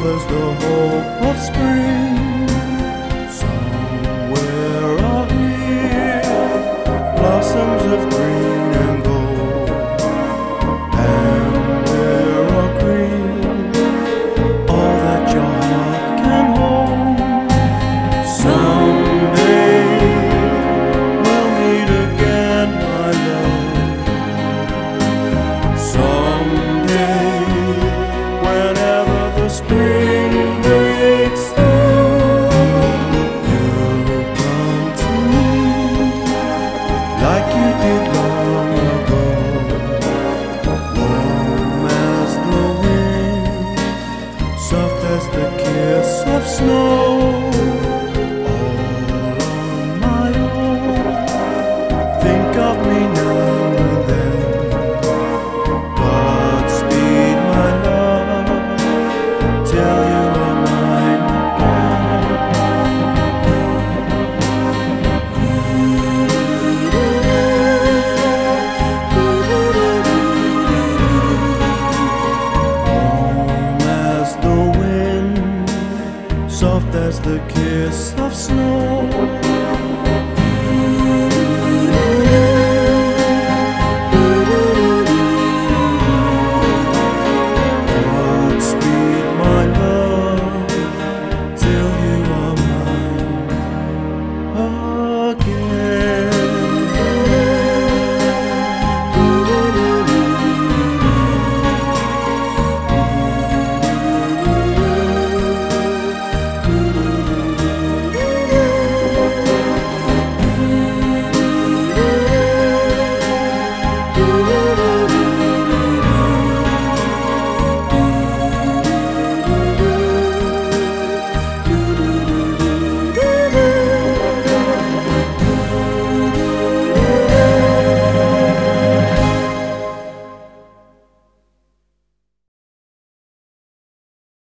as the hope of spring. Somewhere out here, blossoms of green and gold, and there are green, all that your heart can hold. Someday we'll meet again, my love. Someday, whenever the spring breaks through, you'll come to me like you did long ago, warm as the wind, soft as the kiss of snow. All on my own, think of me now and then. Godspeed, my love, till you are mine warm as the wind, soft as the kiss of snow.